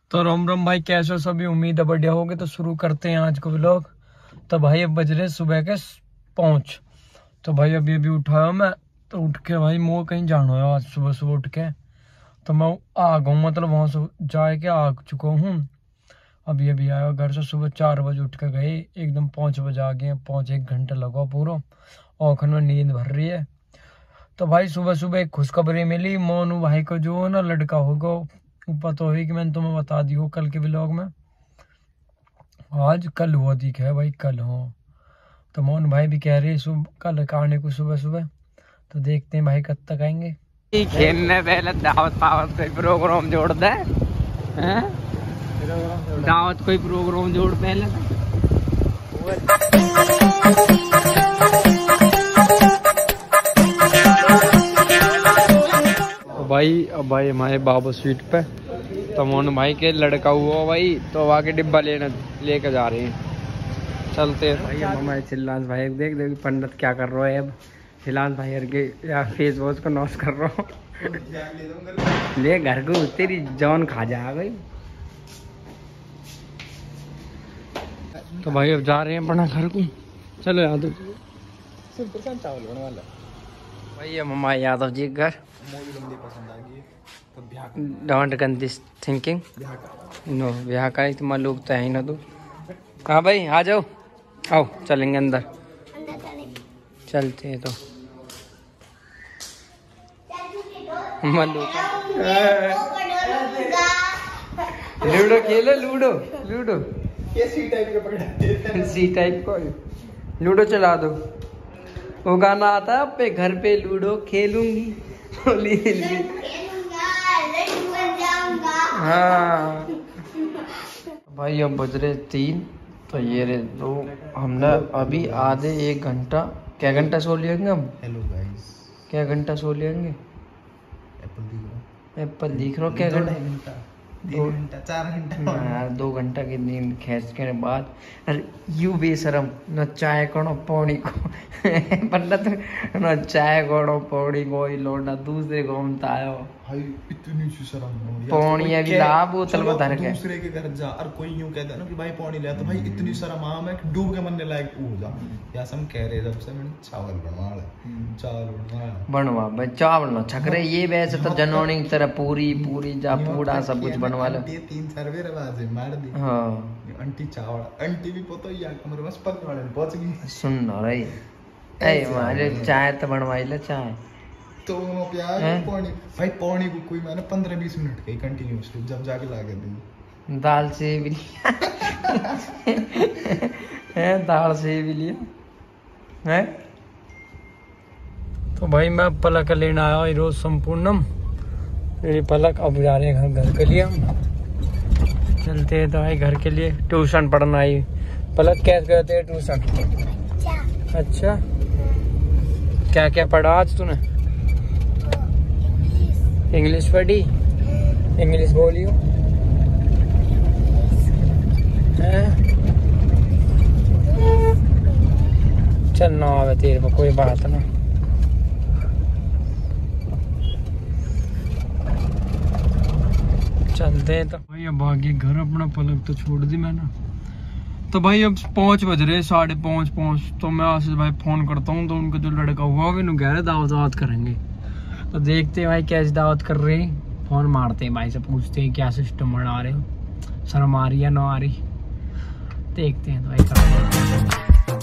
तो रोम रोम भाई, कैसे हो सभी? उम्मीद है बढ़िया होगे। तो शुरू करते हैं आज को व्लॉग। तो भाई अब बज रहे सुबह के 5। तो भाई अभी अभी उठाया मैं, तो उठ के भाई मुँह कहीं जाना है आज सुबह सुबह उठ के। तो मैं आ गया, मतलब वहाँ से जाके आ चुका हूँ। अभी अभी आया घर से, सुबह 4 बजे उठ के गए, एकदम 5 बजे आ गए। 1 घंटा लगा पूरा, और में नींद भर रही है। तो भाई सुबह सुबह एक खुशखबरी मिली, मोनू भाई को जो है ना लड़का होगा, ऊपर तो हुई कि मैंने तुम्हें बता दी हो कल के व्लॉग में। आज कल हुआ दिखा है भाई, कल हो। तो मोनू भाई भी कह रहे हैं कल आने को सुबह सुबह। तो देखते हैं भाई कब तक आएंगे। खेलने पहले दावत पावत कोई प्रोग्राम जोड़ दे, दावत कोई प्रोग्राम जोड़ पहले। भाई अब भाई हमारे बाबू स्वीट पे, तो मोनू भाई के लड़का हुआ भाई, तो आके डिब्बा लेके जा रहे हैं। चलते हैं भाई। हमारे चिल्लांस भाई देख देख पंडित क्या कर रहा है। अब चिल्लांस भाई के या फेस वॉश को नॉश कर रहा हूँ। ले घर को तेरी जान खा जा गई। तो भाई अब जा रहे हैं अपना घर को। चलो यादव चावल होने वाला भाई। अब हमारे यादव जी घर। Don't gun this thinking no, ब्याह का तुम लोग तो है ही ना। तू हाँ भाई आ जाओ, आओ चलेंगे अंदर। चलते हैं तो लूडो खेलो, लूडो लूडो सी टाइप को लूडो चला दो। वो गाना आता है पे घर पे लूडो खेलूंगी। हाँ भाई अब बज रहे 3, तो ये रे 2। हमने अभी आधे 1 घंटा, क्या घंटा सो लेंगे हम? हेलो गाइस, क्या घंटा सो लेंगे? एप्पल दिख रहा, क्या घंटा? 2 घंटा 4 घंटा यार, 2 घंटा की नींद खींच के बाद। अरे यू बेशरम, न चाय करो पौड़ी को पंडित न चाय करो पौड़ी को लोटा दूसरे घूमता आयो भाई। इतनी शर्म पौड़ी अभी ला बोतल में धर के दूसरे के घर जा, और कोई यूं कहता है ना कि भाई पौड़ी ले, तो भाई इतनी शर्म आ मैं डूब के मरने लायक हो जा। या हम कह रहे जब से मैंने चावल बनवा भाई, चावल ना छकरे ये वैसे तो जनौनी की तरह पूरी पूरी जा पूरा सब कुछ बनवा लो। 3 सर्वे रवाज मार दी। हां आंटी चावल, आंटी भी पतो या कमरे बस पर वाले पहुंच गई। सुन ना रे, ए मारे चाय तो बनवाई ले चाय तो प्यार पानी भाई। पानी को कोई मैंने 15-20 मिनट के कंटिन्यूअसली जब जाके लाके दी। दाल से भी है, दाल से भी लिया है। तो भाई मैं पलक लेने आया रोज संपूर्णम, मेरी पलक। अब जा रहे हैं घर के लिए हम। चलते हैं तो भाई घर के लिए। ट्यूशन पढ़ना आई पलक। क्या करते हैं ट्यूशन? अच्छा क्या क्या पढ़ा आज तूने? इंग्लिश पढ़ी? इंग्लिश बोलियो। चल ना आवे तेरे को, कोई बात ना। चलते हैं तो भाई अब आगे घर अपना। पलक तो छोड़ दी मैंने। तो भाई अब 5 बज रहे, 5:30। तो मैं आशीष भाई फोन करता हूँ, तो उनका जो लड़का हुआ वो कह रहे दावत करेंगे। तो देखते हैं भाई कैसे दावत कर रहे हैं। फोन मारते हैं भाई से, पूछते हैं क्या सिस्टम बना रहे हो, शर्म आ रही है ना आ रही। देखते हैं तो भाई।